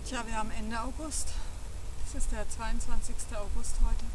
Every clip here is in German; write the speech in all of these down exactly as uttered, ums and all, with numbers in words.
Tja, wir haben Ende August. Es ist der zweiundzwanzigste August heute.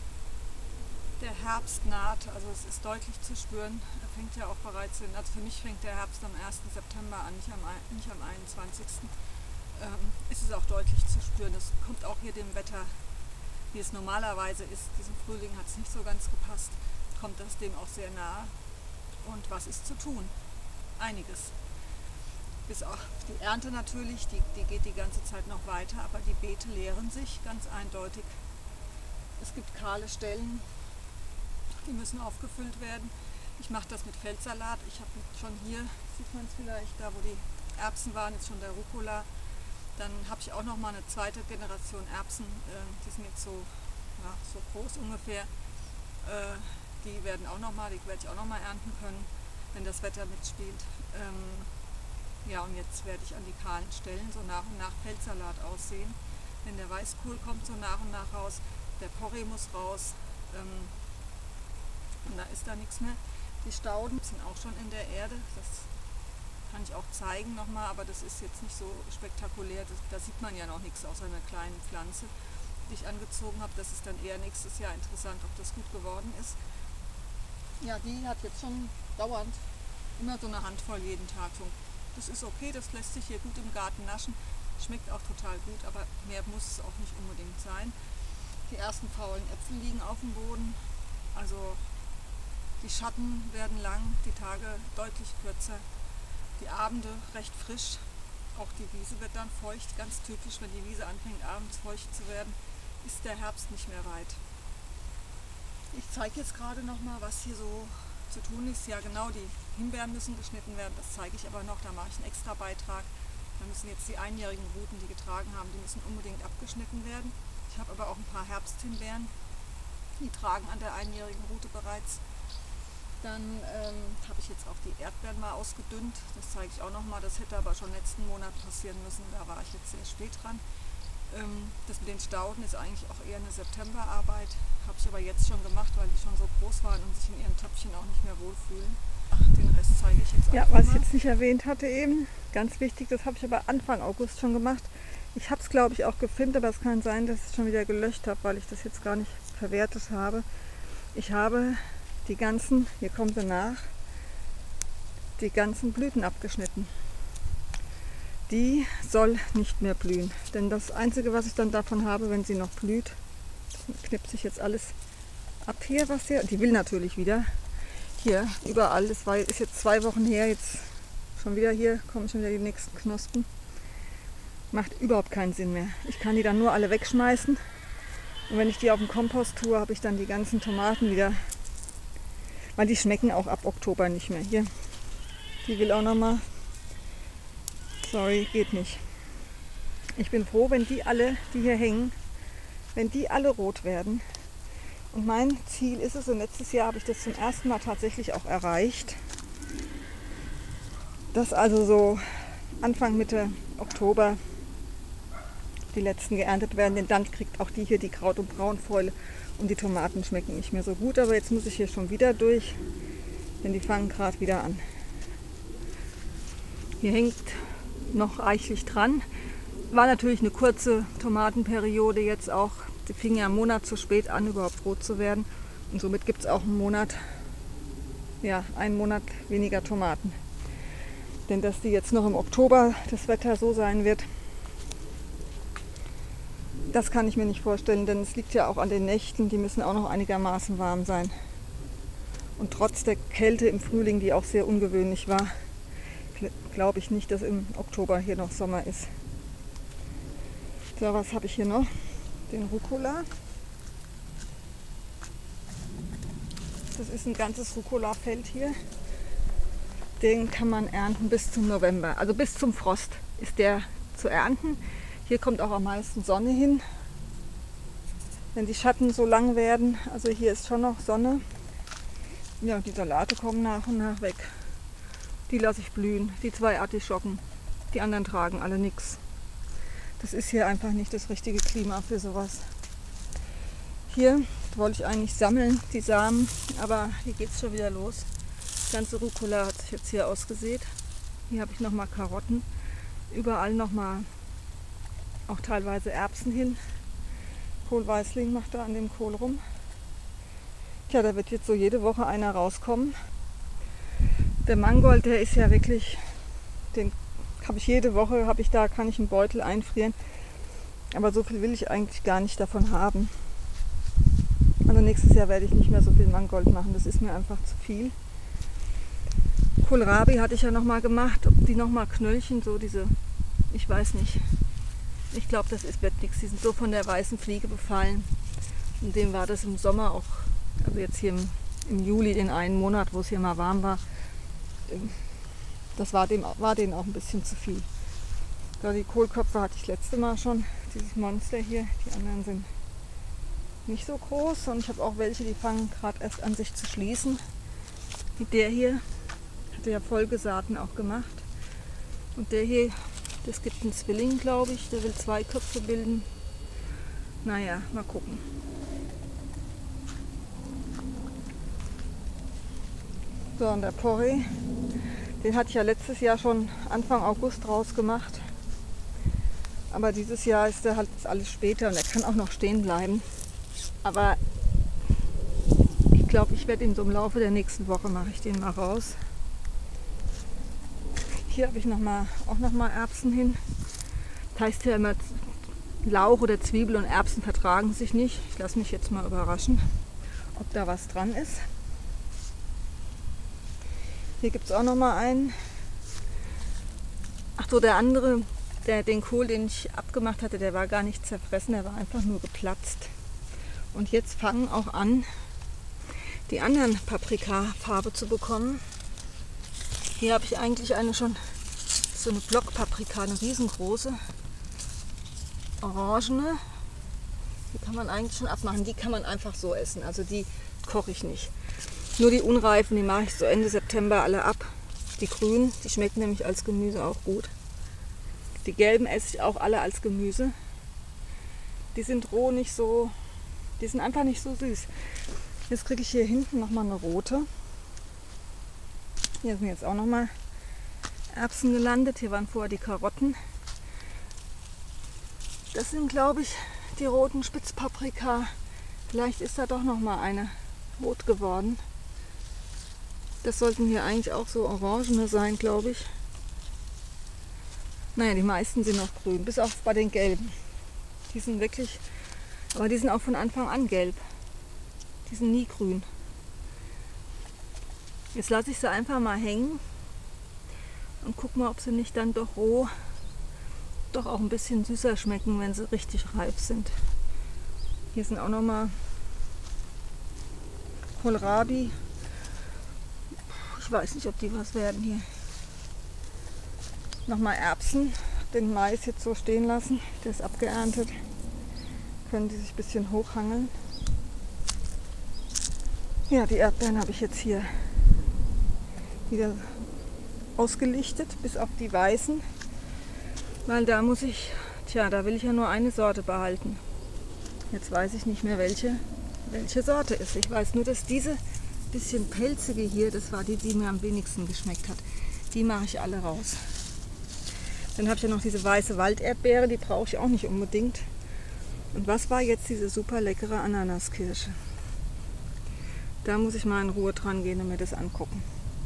Der Herbst naht, also es ist deutlich zu spüren. Er fängt ja auch bereits in, also für mich fängt der Herbst am ersten September an, nicht am, nicht am einundzwanzigsten Ähm, ist es auch deutlich zu spüren. Das kommt auch hier dem Wetter, wie es normalerweise ist. Diesem Frühling hat es nicht so ganz gepasst, kommt das dem auch sehr nahe. Und was ist zu tun? Einiges. Bis auch die Ernte natürlich, die, die geht die ganze Zeit noch weiter, aber die Beete leeren sich ganz eindeutig. Es gibt kahle Stellen, die müssen aufgefüllt werden. Ich mache das mit Feldsalat. Ich habe schon hier, sieht man es vielleicht, da wo die Erbsen waren, jetzt schon der Rucola. Dann habe ich auch noch mal eine zweite Generation Erbsen, äh, die sind jetzt so, ja, so groß ungefähr. Äh, die werden auch noch mal, die werde ich auch noch mal ernten können, wenn das Wetter mitspielt. Ähm, Ja, und jetzt werde ich an die kahlen Stellen so nach und nach Feldsalat aussehen. Denn der Weißkohl kommt so nach und nach raus, der Porree muss raus, ähm, und da ist da nichts mehr. Die Stauden sind auch schon in der Erde, das kann ich auch zeigen nochmal, aber das ist jetzt nicht so spektakulär, das, da sieht man ja noch nichts außer einer kleinen Pflanze, die ich angezogen habe. Das ist dann eher nächstes Jahr interessant, ob das gut geworden ist. Ja, die hat jetzt schon dauernd immer so eine Handvoll jeden Tag. So. Das ist okay, das lässt sich hier gut im Garten naschen, schmeckt auch total gut, aber mehr muss es auch nicht unbedingt sein. Die ersten faulen Äpfel liegen auf dem Boden, also die Schatten werden lang, die Tage deutlich kürzer, die Abende recht frisch, auch die Wiese wird dann feucht, ganz typisch, wenn die Wiese anfängt abends feucht zu werden, ist der Herbst nicht mehr weit. Ich zeige jetzt gerade noch mal, was hier so zu tun ist. Ja genau, die Himbeeren müssen geschnitten werden, das zeige ich aber noch, da mache ich einen extra Beitrag. Da müssen jetzt die einjährigen Ruten, die getragen haben, die müssen unbedingt abgeschnitten werden. Ich habe aber auch ein paar Herbsthimbeeren, die tragen an der einjährigen Rute bereits. Dann ähm, habe ich jetzt auch die Erdbeeren mal ausgedünnt, das zeige ich auch noch mal. Das hätte aber schon letzten Monat passieren müssen, da war ich jetzt sehr spät dran. Das mit den Stauden ist eigentlich auch eher eine Septemberarbeit, habe ich aber jetzt schon gemacht, weil die schon so groß waren und sich in ihren Töpfchen auch nicht mehr wohlfühlen. Ach, den Rest zeige ich jetzt auch Ja, noch was mal. ich jetzt nicht erwähnt hatte eben, ganz wichtig, das habe ich aber Anfang August schon gemacht. Ich habe es glaube ich auch gefilmt, aber es kann sein, dass ich es schon wieder gelöscht habe, weil ich das jetzt gar nicht verwertet habe. Ich habe die ganzen, hier kommen sie nach, die ganzen Blüten abgeschnitten. Die soll nicht mehr blühen, denn das Einzige, was ich dann davon habe, wenn sie noch blüht, knipse ich jetzt alles ab hier, was hier, die will natürlich wieder, hier überall, das war, ist jetzt zwei Wochen her, jetzt schon wieder hier, kommen schon wieder die nächsten Knospen, macht überhaupt keinen Sinn mehr. Ich kann die dann nur alle wegschmeißen und wenn ich die auf den Kompost tue, habe ich dann die ganzen Tomaten wieder, weil die schmecken auch ab Oktober nicht mehr. Hier, die will auch noch mal. Sorry, geht nicht. Ich bin froh, wenn die alle, die hier hängen, wenn die alle rot werden. Und mein Ziel ist es, und letztes Jahr habe ich das zum ersten Mal tatsächlich auch erreicht, dass also so Anfang, Mitte Oktober die letzten geerntet werden. Denn dann kriegt auch die hier die Kraut- und Braunfäule und die Tomaten schmecken nicht mehr so gut. Aber jetzt muss ich hier schon wieder durch, denn die fangen gerade wieder an. Hier hängt noch reichlich dran. War natürlich eine kurze Tomatenperiode jetzt auch. Die fing ja einen Monat zu spät an, überhaupt rot zu werden. Und somit gibt es auch einen Monat, ja, einen Monat weniger Tomaten. Denn dass die jetzt noch im Oktober das Wetter so sein wird, das kann ich mir nicht vorstellen, denn es liegt ja auch an den Nächten, die müssen auch noch einigermaßen warm sein. Und trotz der Kälte im Frühling, die auch sehr ungewöhnlich war, glaube ich nicht, dass im Oktober hier noch Sommer ist. So, was habe ich hier noch? Den Rucola. Das ist ein ganzes Rucola-Feld hier. Den kann man ernten bis zum November. Also bis zum Frost ist der zu ernten. Hier kommt auch am meisten Sonne hin. Wenn die Schatten so lang werden, also hier ist schon noch Sonne. Ja, die Salate kommen nach und nach weg. Die lasse ich blühen, die zwei Artischocken. Die anderen tragen alle nichts. Das ist hier einfach nicht das richtige Klima für sowas. Hier wollte ich eigentlich sammeln, die Samen, aber hier geht es schon wieder los. Das ganze Rucola hat sich jetzt hier ausgesät. Hier habe ich nochmal Karotten. Überall nochmal auch teilweise Erbsen hin. Kohlweißling macht da an dem Kohl rum. Tja, da wird jetzt so jede Woche einer rauskommen. Der Mangold, der ist ja wirklich, den habe ich jede Woche, habe ich da, kann ich einen Beutel einfrieren. Aber so viel will ich eigentlich gar nicht davon haben. Also nächstes Jahr werde ich nicht mehr so viel Mangold machen, das ist mir einfach zu viel. Kohlrabi hatte ich ja nochmal gemacht, ob die nochmal Knöllchen, so diese, ich weiß nicht. Ich glaube, das ist, wird nichts, die sind so von der weißen Fliege befallen. Und dem war das im Sommer auch, also jetzt hier im, im Juli, den einen Monat, wo es hier mal warm war, das war, dem, war denen auch ein bisschen zu viel. Da die Kohlköpfe hatte ich letzte Mal schon, dieses Monster hier, die anderen sind nicht so groß und ich habe auch welche, die fangen gerade erst an sich zu schließen. Wie der hier, hatte ja Folgesaaten auch gemacht. Und der hier, das gibt einen Zwilling, glaube ich, der will zwei Köpfe bilden. Naja, mal gucken. So, und der Porree, den hatte ich ja letztes Jahr schon Anfang August rausgemacht. Aber dieses Jahr ist der halt alles später und er kann auch noch stehen bleiben. Aber ich glaube, ich werde ihn so im Laufe der nächsten Woche mache ich den mal raus. Hier habe ich noch mal, auch noch mal Erbsen hin. Das heißt ja immer, Lauch oder Zwiebel und Erbsen vertragen sich nicht. Ich lasse mich jetzt mal überraschen, ob da was dran ist. Hier gibt es auch noch mal einen. Ach so, der andere, der, den Kohl, den ich abgemacht hatte, der war gar nicht zerfressen, der war einfach nur geplatzt. Und jetzt fangen auch an, die anderen Paprikafarbe zu bekommen. Hier habe ich eigentlich eine schon, so eine Blockpaprika, eine riesengroße, orangene. Die kann man eigentlich schon abmachen, die kann man einfach so essen, also die koche ich nicht. Nur die unreifen, die mache ich so Ende September alle ab. Die grünen, die schmecken nämlich als Gemüse auch gut. Die gelben esse ich auch alle als Gemüse. Die sind roh nicht so, die sind einfach nicht so süß. Jetzt kriege ich hier hinten nochmal eine rote. Hier sind jetzt auch nochmal Erbsen gelandet. Hier waren vorher die Karotten. Das sind, glaube ich, die roten Spitzpaprika. Vielleicht ist da doch nochmal eine rot geworden. Das sollten hier eigentlich auch so orangene sein, glaube ich. Naja, die meisten sind noch grün, bis auf bei den gelben. Die sind wirklich, aber die sind auch von Anfang an gelb. Die sind nie grün. Jetzt lasse ich sie einfach mal hängen und guck mal, ob sie nicht dann doch roh, doch auch ein bisschen süßer schmecken, wenn sie richtig reif sind. Hier sind auch noch mal Kohlrabi. Ich weiß nicht, ob die was werden hier. Nochmal Erbsen, den Mais jetzt so stehen lassen, der ist abgeerntet. Können die sich ein bisschen hochhangeln. Ja, die Erdbeeren habe ich jetzt hier wieder ausgelichtet, bis auf die weißen. Weil da muss ich, tja, da will ich ja nur eine Sorte behalten. Jetzt weiß ich nicht mehr, welche, welche Sorte ist. Ich weiß nur, dass diese bisschen pelzige hier, das war die, die mir am wenigsten geschmeckt hat. Die mache ich alle raus. Dann habe ich ja noch diese weiße Walderdbeere, die brauche ich auch nicht unbedingt. Und was war jetzt diese super leckere Ananaskirsche? Da muss ich mal in Ruhe dran gehen und mir das angucken.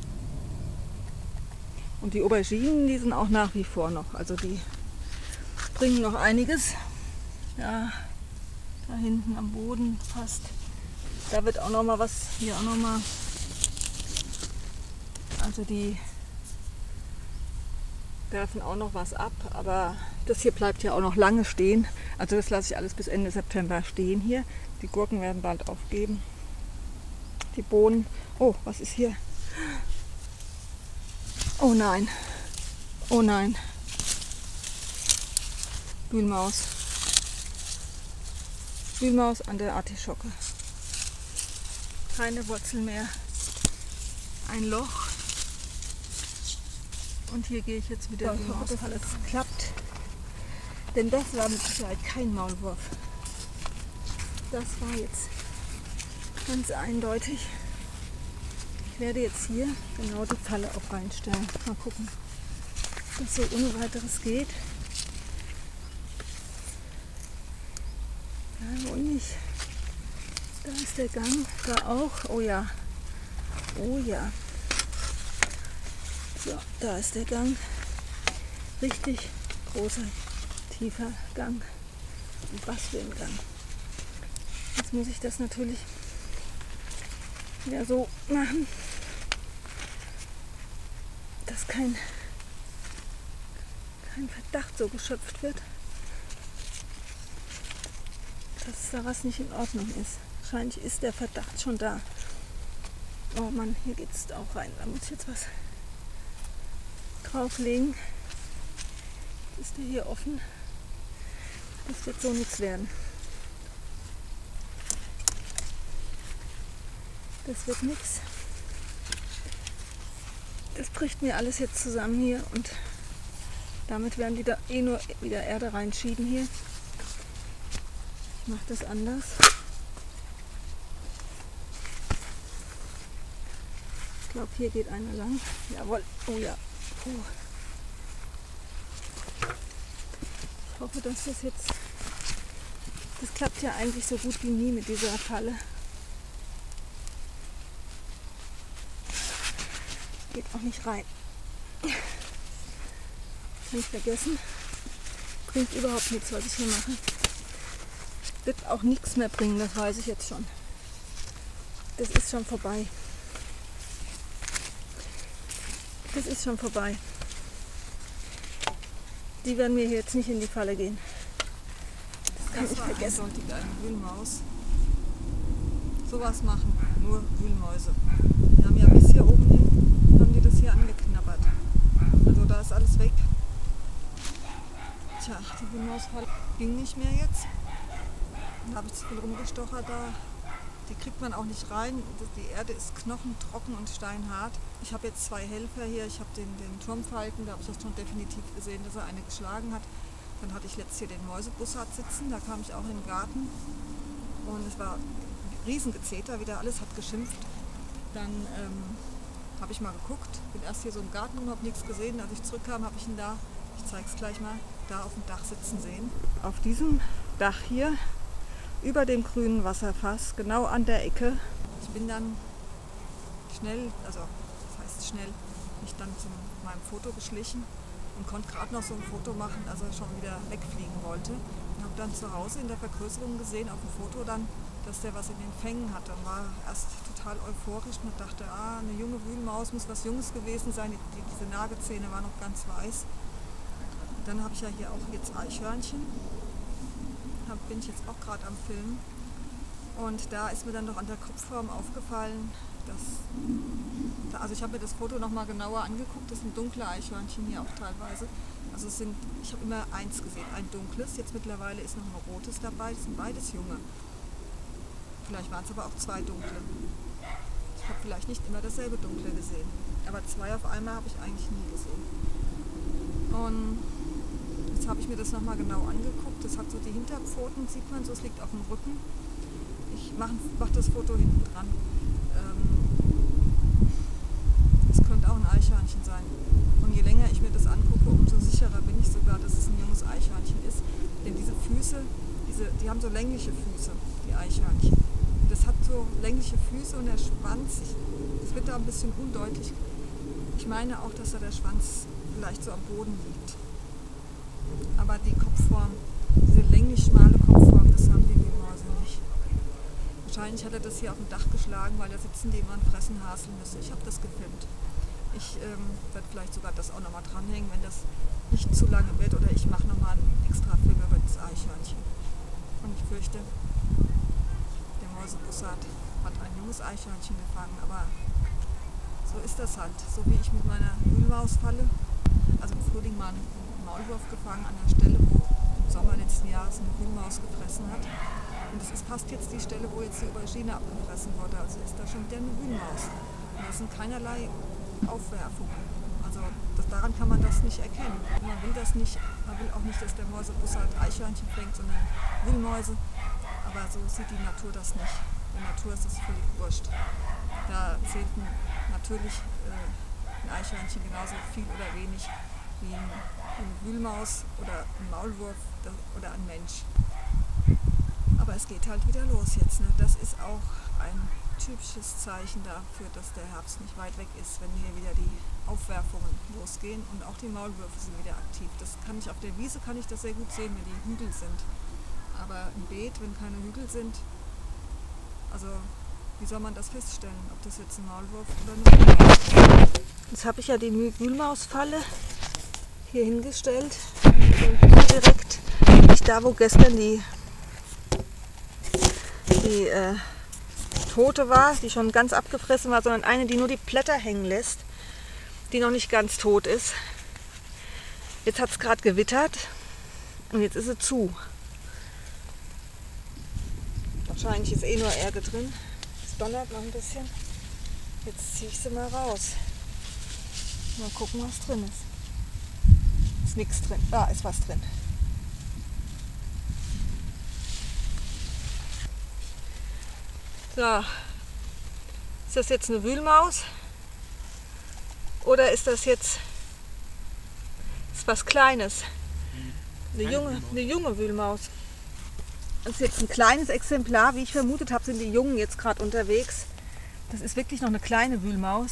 Und die Auberginen, die sind auch nach wie vor noch. Also die bringen noch einiges. Ja, da hinten am Boden fast. Da wird auch noch mal was, hier auch noch mal. Also die werfen auch noch was ab, aber das hier bleibt ja auch noch lange stehen. Also das lasse ich alles bis Ende September stehen hier. Die Gurken werden bald aufgeben. Die Bohnen. Oh, was ist hier? Oh nein. Oh nein. Wühlmaus. Wühlmaus an der Artischocke. Keine Wurzel mehr. Ein Loch. Und hier gehe ich jetzt wieder in die Halle. Das klappt. Denn das war mit Sicherheit kein Maulwurf. Das war jetzt ganz eindeutig. Ich werde jetzt hier genau die Falle auch reinstellen. Mal gucken, ob das so ohne weiteres geht. Ja, wohl nicht. Da ist der Gang, da auch. Oh ja. Oh ja. So, da ist der Gang. Richtig großer, tiefer Gang. Und was für ein Gang. Jetzt muss ich das natürlich wieder so machen, dass kein, kein Verdacht so geschöpft wird, dass da was nicht in Ordnung ist. Wahrscheinlich ist der Verdacht schon da. Oh Mann, hier geht es auch rein. Da muss ich jetzt was drauflegen. Ist der hier offen? Das wird so nichts werden. Das wird nichts. Das bricht mir alles jetzt zusammen hier und damit werden die da eh nur wieder Erde reinschieben hier. Ich mache das anders. Ich glaube, hier geht einer lang. Jawohl. Oh ja. Puh. Ich hoffe, dass das jetzt... Das klappt ja eigentlich so gut wie nie mit dieser Falle. Geht auch nicht rein. Kann ich vergessen. Bringt überhaupt nichts, was ich hier mache. Wird auch nichts mehr bringen, das weiß ich jetzt schon. Das ist schon vorbei. Das ist schon vorbei. Die werden mir jetzt nicht in die Falle gehen. Das kann Das ich war vergessen. eindeutig eine Wühlmaus. Sowas machen nur Wühlmäuse. Die haben ja bis hier oben hin, haben die das hier angeknabbert. Also da ist alles weg. Tja, die Wühlmausfalle ging nicht mehr jetzt. Da habe ich zu viel rumgestochert da. Die kriegt man auch nicht rein. Die Erde ist knochentrocken und steinhart. Ich habe jetzt zwei Helfer hier. Ich habe den, den Turmfalken, da habe ich das schon definitiv gesehen, dass er eine geschlagen hat. Dann hatte ich letztes hier den Mäusebussard sitzen, da kam ich auch in den Garten. Und es war Riesengezeter, wieder alles hat geschimpft. Dann ähm, habe ich mal geguckt, bin erst hier so im Garten und habe nichts gesehen. Als ich zurückkam, habe ich ihn da, ich zeige es gleich mal, da auf dem Dach sitzen sehen. Auf diesem Dach hier, über dem grünen Wasserfass, genau an der Ecke. Ich bin dann schnell, also das heißt schnell, mich dann zu meinem Foto geschlichen und konnte gerade noch so ein Foto machen, als er schon wieder wegfliegen wollte. Und habe dann zu Hause in der Vergrößerung gesehen, auf dem Foto dann, dass der was in den Fängen hatte und war erst total euphorisch und dachte, ah, eine junge Wühlmaus muss was Junges gewesen sein, die, die, diese Nagezähne waren noch ganz weiß. Dann habe ich ja hier auch jetzt Eichhörnchen. Da bin ich jetzt auch gerade am Filmen. Und da ist mir dann noch an der Kopfform aufgefallen, dass, also ich habe mir das Foto noch mal genauer angeguckt, das sind dunkle Eichhörnchen hier auch teilweise. Also es sind, ich habe immer eins gesehen, ein dunkles, jetzt mittlerweile ist noch ein rotes dabei, das sind beides junge. Vielleicht waren es aber auch zwei dunkle. Ich habe vielleicht nicht immer dasselbe dunkle gesehen, aber zwei auf einmal habe ich eigentlich nie gesehen. Und jetzt habe ich mir das nochmal genau angeguckt. Das hat so die Hinterpfoten, sieht man so, es liegt auf dem Rücken. Ich mache mach das Foto hinten dran. Es ähm, könnte auch ein Eichhörnchen sein. Und je länger ich mir das angucke, umso sicherer bin ich sogar, dass es ein junges Eichhörnchen ist. Denn diese Füße, diese, die haben so längliche Füße, die Eichhörnchen. Das hat so längliche Füße und der Schwanz, es wird da ein bisschen undeutlich. Ich meine auch, dass da der Schwanz vielleicht so am Boden liegt. Aber die Kopfform, diese länglich schmale Kopfform, das haben die Wühlmäuse nicht. Wahrscheinlich hat er das hier auf dem Dach geschlagen, weil da sitzen die immer und fressen Haselnüsse. Ich habe das gefilmt. Ich ähm, werde vielleicht sogar das auch nochmal dranhängen, wenn das nicht zu lange wird. Oder ich mache nochmal einen extra Film über das Eichhörnchen. Und ich fürchte, der Mäusebussard hat ein junges Eichhörnchen gefangen. Aber so ist das halt. So wie ich mit meiner Wühlmaus falle. Also im Frühling mal einen Maulwurf gefangen an der Stelle, wo im Sommer letzten Jahres eine Wühlmaus gefressen hat. Und es ist fast jetzt die Stelle, wo jetzt die Aubergine abgefressen wurde. Also ist da schon wieder eine Wühlmaus. Und das sind keinerlei Aufwerfungen. Also das, daran kann man das nicht erkennen. Man will das nicht, man will auch nicht, dass der Mäusebussard Eichhörnchen fängt, sondern Wühlmäuse. Aber so sieht die Natur das nicht. Der Natur ist das völlig wurscht. Da zählt natürlich äh, ein Eichhörnchen genauso viel oder wenig wie eine Wühlmaus oder ein Maulwurf oder ein Mensch. Aber es geht halt wieder los jetzt. Ne? Das ist auch ein typisches Zeichen dafür, dass der Herbst nicht weit weg ist, wenn hier wieder die Aufwerfungen losgehen und auch die Maulwürfe sind wieder aktiv. Das kann ich auf der Wiese kann ich das sehr gut sehen, wenn die Hügel sind. Aber im Beet, wenn keine Hügel sind, also wie soll man das feststellen, ob das jetzt ein Maulwurf oder eine Wühlmaus ist? Jetzt habe ich ja die Wühlmausfalle hier hingestellt, direkt nicht da, wo gestern die, die äh, tote war, die schon ganz abgefressen war, sondern eine, die nur die Blätter hängen lässt, die noch nicht ganz tot ist. Jetzt hat es gerade gewittert und jetzt ist sie zu. Wahrscheinlich ist eh nur Erde drin. Es donnert noch ein bisschen. Jetzt ziehe ich sie mal raus. Mal gucken, was drin ist. Ist nichts drin. Da ist was drin. So. Ist das jetzt eine Wühlmaus? Oder ist das jetzt ist was Kleines? Eine junge, eine junge Wühlmaus. Das ist jetzt ein kleines Exemplar, wie ich vermutet habe, sind die Jungen jetzt gerade unterwegs. Das ist wirklich noch eine kleine Wühlmaus.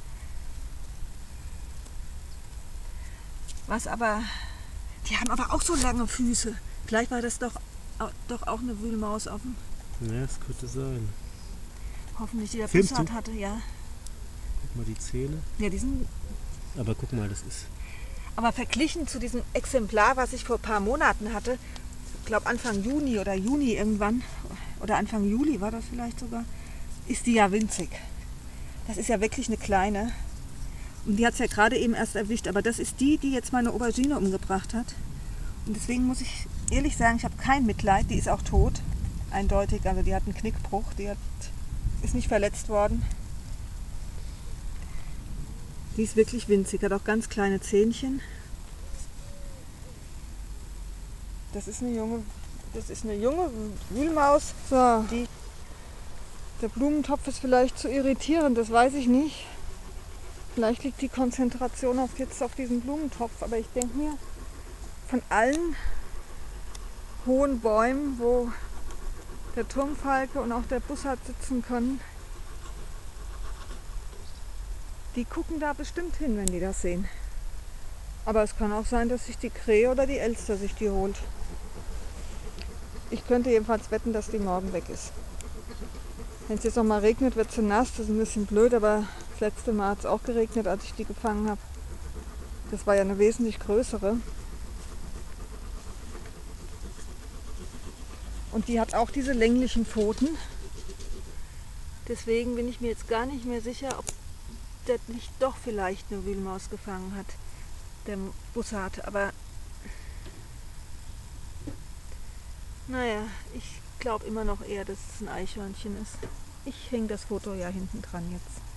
Was aber, die haben aber auch so lange Füße. Vielleicht war das doch, doch auch eine Wühlmaus auf dem. Ja, das könnte sein. Hoffentlich, die der Filmst Bussard du? hatte, ja. Guck mal die Zähne. Ja, die sind. Aber guck mal, das ist. Aber verglichen zu diesem Exemplar, was ich vor ein paar Monaten hatte, ich glaube Anfang Juni oder Juni irgendwann, oder Anfang Juli war das vielleicht sogar, ist die ja winzig. Das ist ja wirklich eine kleine. Und die hat es ja gerade eben erst erwischt. Aber das ist die, die jetzt meine Aubergine umgebracht hat. Und deswegen muss ich ehrlich sagen, ich habe kein Mitleid. Die ist auch tot. Eindeutig. Also die hat einen Knickbruch. Die hat, ist nicht verletzt worden. Die ist wirklich winzig. Hat auch ganz kleine Zähnchen. Das ist eine junge, das ist eine junge Wühlmaus. So, die, der Blumentopf ist vielleicht zu irritierend, das weiß ich nicht. Vielleicht liegt die Konzentration auf jetzt auf diesen Blumentopf, aber ich denke mir, von allen hohen Bäumen, wo der Turmfalke und auch der Bussard sitzen können, die gucken da bestimmt hin, wenn die das sehen. Aber es kann auch sein, dass sich die Krähe oder die Elster sich die holt. Ich könnte jedenfalls wetten, dass die morgen weg ist. Wenn es jetzt noch mal regnet, wird sie nass. Das ist ein bisschen blöd, aber das letzte Mal hat es auch geregnet, als ich die gefangen habe. Das war ja eine wesentlich größere. Und die hat auch diese länglichen Pfoten. Deswegen bin ich mir jetzt gar nicht mehr sicher, ob der nicht doch vielleicht eine Wühlmaus gefangen hat, der Bussard. Aber naja, ich glaube immer noch eher, dass es ein Eichhörnchen ist. Ich hänge das Foto ja hinten dran jetzt.